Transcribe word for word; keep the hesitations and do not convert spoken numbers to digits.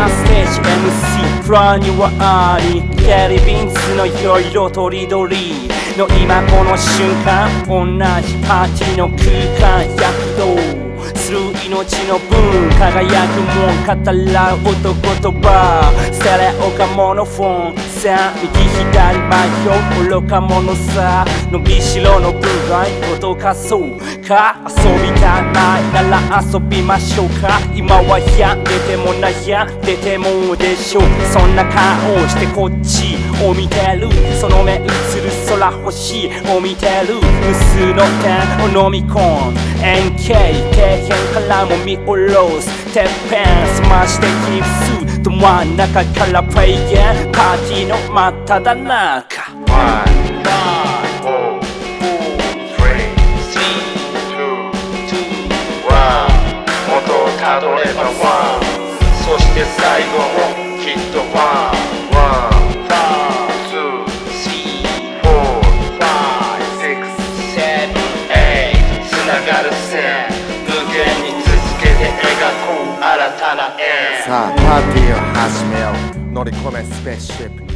なステージ エムシー フロアにはありケリビンスの色とりどりの今この瞬間同じパーティーの空間躍動する命の分輝くもん語らう男とバーステレオかモノフォンさあ右左迷う愚か者さ伸びしろの部外届かそうか遊びたないなら遊びましょうか今はや出ても悩んでてもでしょうそんな顔してこっちを見てるその目映る空星を見てる無数の点を飲み込ん エヌケー 底辺からも見下ろすてっぺんスマッシュでキープすど真ん中からプレイゲーパーティーの真っ只中たどればワンそして最後もきっとワンワンツースリーフォーファイブシックスセブンエイトつながる線無限に続けて描こう新たな円さあパーティーを始めよう乗り込めスペースシップ